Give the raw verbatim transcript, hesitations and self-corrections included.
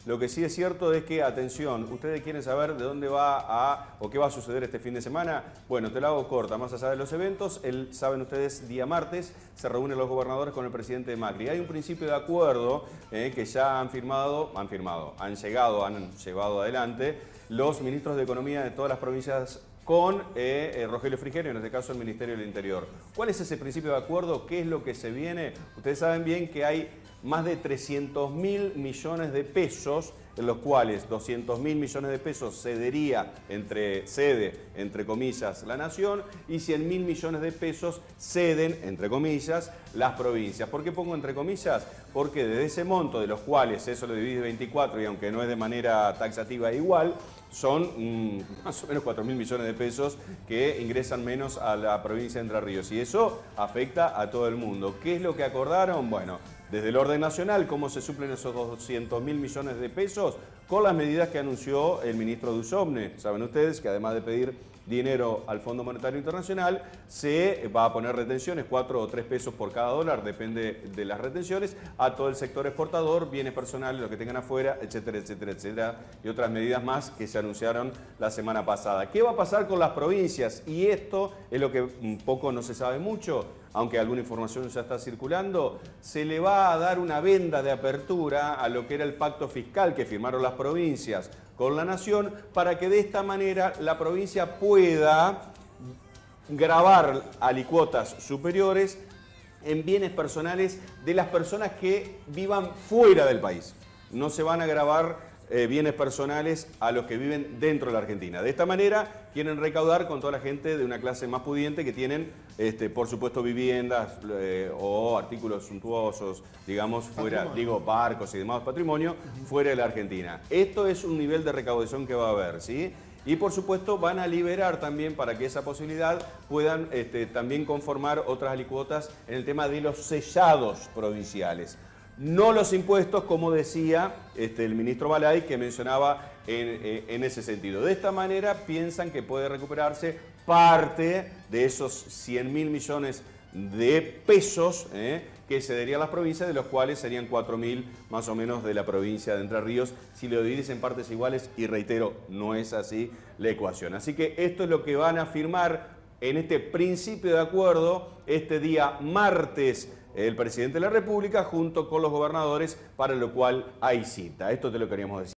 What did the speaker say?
Lo que sí es cierto es que, atención, ustedes quieren saber de dónde va a o qué va a suceder este fin de semana. Bueno, te lo hago corta, más allá de los eventos, el, saben ustedes, día martes se reúnen los gobernadores con el presidente Macri. Hay un principio de acuerdo eh, que ya han firmado, han firmado, han llegado, han llevado adelante los ministros de Economía de todas las provincias con eh, eh, Rogelio Frigerio, en este caso el Ministerio del Interior. ¿Cuál es ese principio de acuerdo? ¿Qué es lo que se viene? Ustedes saben bien que hay más de trescientos mil millones de pesos, en los cuales doscientos mil millones de pesos cedería, entre, cede, entre comillas, la Nación, y cien mil millones de pesos ceden, entre comillas, las provincias. ¿Por qué pongo entre comillas? Porque de ese monto, de los cuales eso lo divide veinticuatro, y aunque no es de manera taxativa igual, son mmm, más o menos cuatro mil millones de pesos que ingresan menos a la provincia de Entre Ríos. Y eso afecta a todo el mundo. ¿Qué es lo que acordaron? Bueno, desde el orden nacional, ¿cómo se suplen esos doscientos mil millones de pesos? Con las medidas que anunció el ministro Dussomne. Saben ustedes que además de pedir dinero al Fondo Monetario Internacional, se va a poner retenciones, cuatro o tres pesos por cada dólar, depende de las retenciones, a todo el sector exportador, bienes personales, lo que tengan afuera, etcétera, etcétera, etcétera, y otras medidas más que se anunciaron la semana pasada. ¿Qué va a pasar con las provincias? Y esto es lo que un poco no se sabe mucho, aunque alguna información ya está circulando. Se le va a dar una venda de apertura a lo que era el pacto fiscal que firmaron las provincias con la Nación, para que de esta manera la provincia pueda gravar alicuotas superiores en bienes personales de las personas que vivan fuera del país. No se van a gravar eh, bienes personales a los que viven dentro de la Argentina. De esta manera quieren recaudar con toda la gente de una clase más pudiente que tienen, este, por supuesto, viviendas eh, o artículos suntuosos, digamos, fuera, patrimonio. digo, barcos y demás patrimonio, uh-huh. fuera de la Argentina. Esto es un nivel de recaudación que va a haber, ¿sí? Y por supuesto van a liberar también para que esa posibilidad puedan este, también conformar otras alicuotas en el tema de los sellados provinciales. No los impuestos, como decía este, el ministro Balay, que mencionaba en, en ese sentido. De esta manera piensan que puede recuperarse parte de esos cien mil millones de pesos eh, que cederían las provincias, de los cuales serían cuatro mil más o menos de la provincia de Entre Ríos, si lo divides en partes iguales, y reitero, no es así la ecuación. Así que esto es lo que van a firmar en este principio de acuerdo este día martes el presidente de la República junto con los gobernadores, para lo cual hay cita. Esto te lo queríamos decir.